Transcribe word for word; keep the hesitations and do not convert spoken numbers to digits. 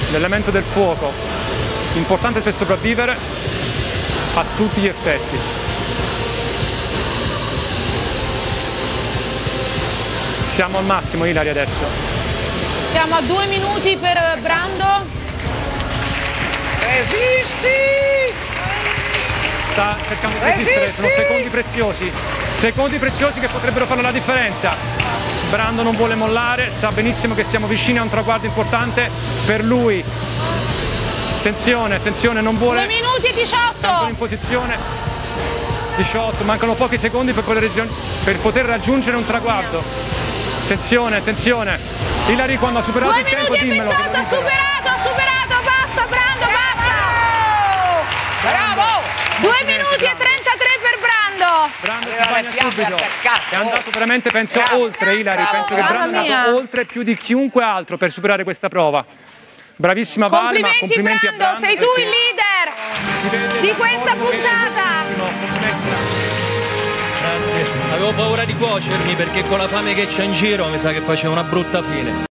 l'elemento del fuoco, importante per sopravvivere a tutti gli effetti. Siamo al massimo, Ilari, adesso. Siamo a due minuti per Brando. Resisti! Sta cercando di resistere, sono secondi preziosi, secondi preziosi che potrebbero fare la differenza. Brando non vuole mollare, sa benissimo che siamo vicini a un traguardo importante per lui. Attenzione, attenzione, non vuole... due minuti e diciotto! In posizione diciotto, mancano pochi secondi per poter, per poter raggiungere un traguardo. Attenzione, attenzione. Ilari quando ha superato il tempo dimmelo. due minuti e ventotto, ha superato, ha superato, basta Brando, basta! Bravo! due minuti e trentatré per Brando! Brando si bagna subito, è andato veramente, penso, oltre Ilari, penso che Brando è andato oltre più di chiunque altro per superare questa prova. Bravissima Vale, ma complimenti a Brando. Sei tu il leader di questa puntata! Grazie, avevo paura di cuocermi perché con la fame che c'è in giro mi sa che faceva una brutta fine.